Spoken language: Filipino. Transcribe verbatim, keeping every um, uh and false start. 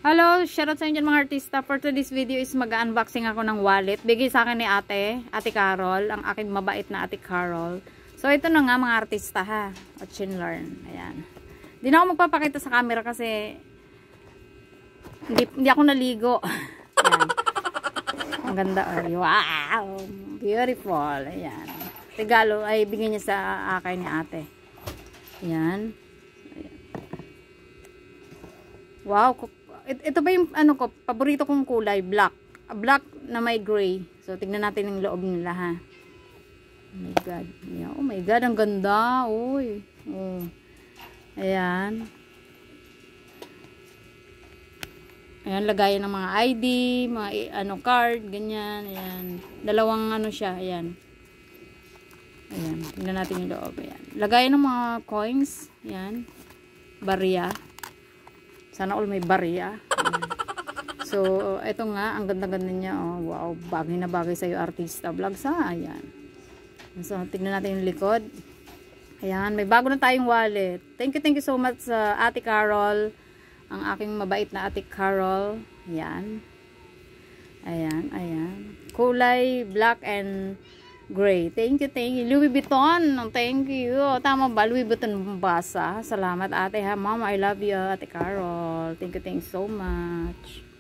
Hello, shoutout sa inyo dyan mga artista. For today's video is mag-unboxing ako ng wallet. Bigay sa akin ni ate, ate Carol, ang aking mabait na ate Carol. So ito na nga mga artista ha. Watch and learn. Ayan. Hindi na ako magpapakita sa camera kasi hindi, hindi ako naligo. Ayan. Ang ganda. Oh. Wow! Beautiful. Ayan. Regalo ay bigay niya sa akin ni ate. Ayan. Ayan. Wow! Ito ba yung ano ko, paborito kong kulay, black. Black na may gray. So, tignan natin yung loob nila ha. Oh my God. Yeah. Oh my God, ang ganda. Uy. Oh. Ayan. Ayan, lagayan ng mga I D, mga ano card, ganyan. Ayan. Dalawang ano siya. Ayan. Ayan. Tignan natin yung loob. Ayan. Lagayan ng mga coins. Ayan. Barya. Sana all may barya. So, ito nga, ang ganda-ganda niya. Oh, wow, bagay na bagay sa'yo, artista vlogs ha. Ayan. So, tignan natin yung likod. Ayan, may bago na tayong wallet. Thank you, thank you so much sa uh, ate Carol. Ang aking mabait na ate Carol. Ayan. Ayan, ayan. Kulay, black and gray. Thank you, thank you. Louis Vuitton. Thank you. Tama ba? Louis Vuitton basa. Salamat ate ha. Mama, I love you, ate Carol. Thank you, thank you so much.